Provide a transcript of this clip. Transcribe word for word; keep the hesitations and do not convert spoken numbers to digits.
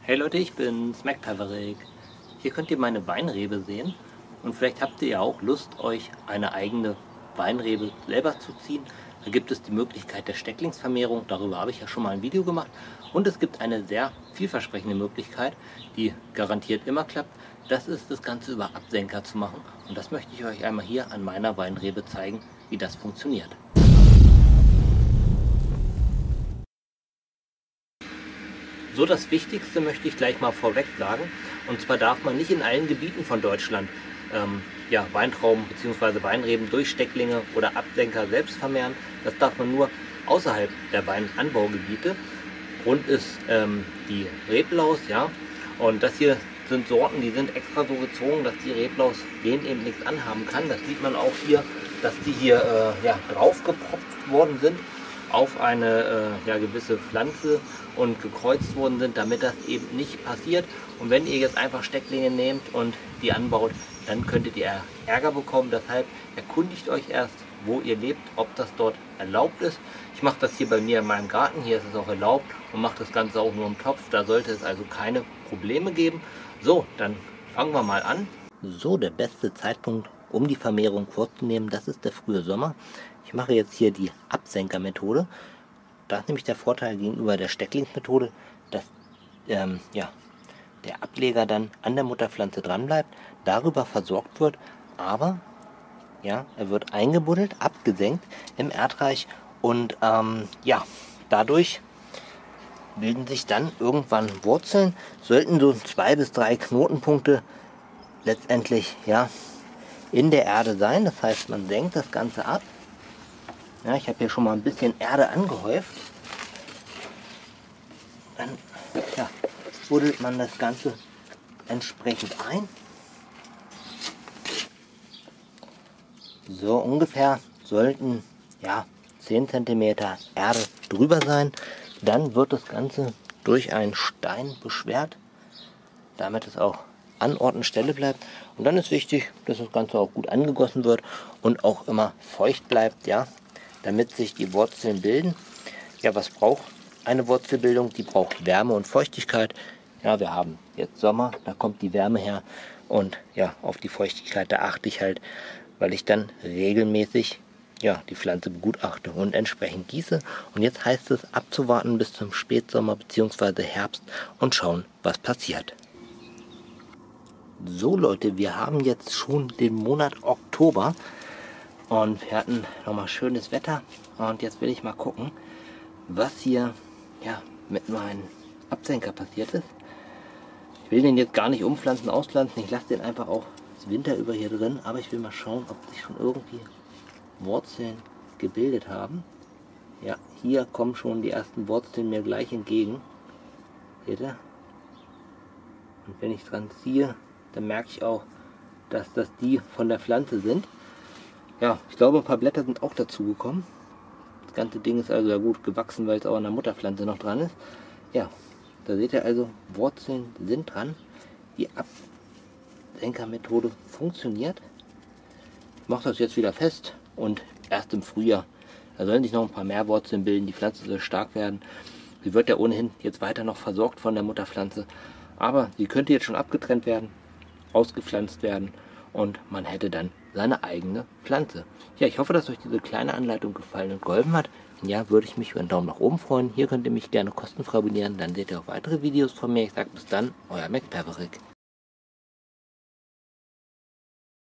Hey Leute, ich bin's, MacPaverick. Hier könnt ihr meine Weinrebe sehen und vielleicht habt ihr ja auch Lust, euch eine eigene Weinrebe selber zu ziehen. Da gibt es die Möglichkeit der Stecklingsvermehrung, darüber habe ich ja schon mal ein Video gemacht. Und es gibt eine sehr vielversprechende Möglichkeit, die garantiert immer klappt. Das ist, das Ganze über Absenker zu machen. Und das möchte ich euch einmal hier an meiner Weinrebe zeigen, wie das funktioniert. So, das Wichtigste möchte ich gleich mal vorweg sagen. Und zwar darf man nicht in allen Gebieten von Deutschland ähm, ja, Weintrauben bzw. Weinreben durch Stecklinge oder Absenker selbst vermehren. Das darf man nur außerhalb der Weinanbaugebiete. Grund ist ähm, die Reblaus, ja. Und das hier sind Sorten, die sind extra so gezogen, dass die Reblaus denen eben nichts anhaben kann. Das sieht man auch hier, dass die hier äh, ja, draufgepropft worden sind auf eine äh, ja, gewisse Pflanze und gekreuzt worden sind, damit das eben nicht passiert. Und wenn ihr jetzt einfach Stecklinge nehmt und die anbaut, dann könntet ihr Ärger bekommen. Deshalb erkundigt euch erst, wo ihr lebt, ob das dort erlaubt ist. Ich mache das hier bei mir in meinem Garten, hier ist es auch erlaubt und mache das Ganze auch nur im Topf. Da sollte es also keine Probleme geben. So, dann fangen wir mal an. So, der beste Zeitpunkt, um die Vermehrung vorzunehmen, das ist der frühe Sommer. Ich mache jetzt hier die Absenkermethode. Da ist nämlich der Vorteil gegenüber der Stecklingsmethode, dass ähm, ja, der Ableger dann an der Mutterpflanze dran bleibt, darüber versorgt wird, aber ja, er wird eingebuddelt, abgesenkt im Erdreich und ähm, ja, dadurch bilden sich dann irgendwann Wurzeln. Sollten so zwei bis drei Knotenpunkte letztendlich ja, in der Erde sein. Das heißt, man senkt das Ganze ab. Ja, ich habe hier schon mal ein bisschen Erde angehäuft. Dann ja, buddelt man das Ganze entsprechend ein. So ungefähr sollten ja, zehn Zentimeter Erde drüber sein. Dann wird das Ganze durch einen Stein beschwert, damit es auch an Ort und Stelle bleibt. Und dann ist wichtig, dass das Ganze auch gut angegossen wird und auch immer feucht bleibt, ja, damit sich die Wurzeln bilden. Ja, was braucht eine Wurzelbildung? Die braucht Wärme und Feuchtigkeit. Ja, wir haben jetzt Sommer, da kommt die Wärme her und ja, auf die Feuchtigkeit, da achte ich halt, weil ich dann regelmäßig ja, die Pflanze begutachte und entsprechend gieße. Und jetzt heißt es abzuwarten bis zum Spätsommer bzw. Herbst und schauen, was passiert. So Leute, wir haben jetzt schon den Monat Oktober und wir hatten nochmal schönes Wetter und jetzt will ich mal gucken, was hier ja, mit meinem Absenker passiert ist. Ich will den jetzt gar nicht umpflanzen, auspflanzen, ich lasse den einfach auch das Winter über hier drin, aber ich will mal schauen, ob sich schon irgendwie Wurzeln gebildet haben. Ja, hier kommen schon die ersten Wurzeln mir gleich entgegen. Seht ihr? Und wenn ich dran ziehe, dann merke ich auch, dass das die von der Pflanze sind. Ja, ich glaube, ein paar Blätter sind auch dazu gekommen. Das ganze Ding ist also ja gut gewachsen, weil es auch an der Mutterpflanze noch dran ist. Ja, da seht ihr also, Wurzeln sind dran. Die Absenkermethode funktioniert. Ich mache das jetzt wieder fest und erst im Frühjahr. Da sollen sich noch ein paar mehr Wurzeln bilden. Die Pflanze soll stark werden. Sie wird ja ohnehin jetzt weiter noch versorgt von der Mutterpflanze. Aber sie könnte jetzt schon abgetrennt werden, ausgepflanzt werden und man hätte dann seine eigene Pflanze. Ja, ich hoffe, dass euch diese kleine Anleitung gefallen und geholfen hat. Und ja, würde ich mich über einen Daumen nach oben freuen. Hier könnt ihr mich gerne kostenfrei abonnieren. Dann seht ihr auch weitere Videos von mir. Ich sage bis dann, euer MacPaverick.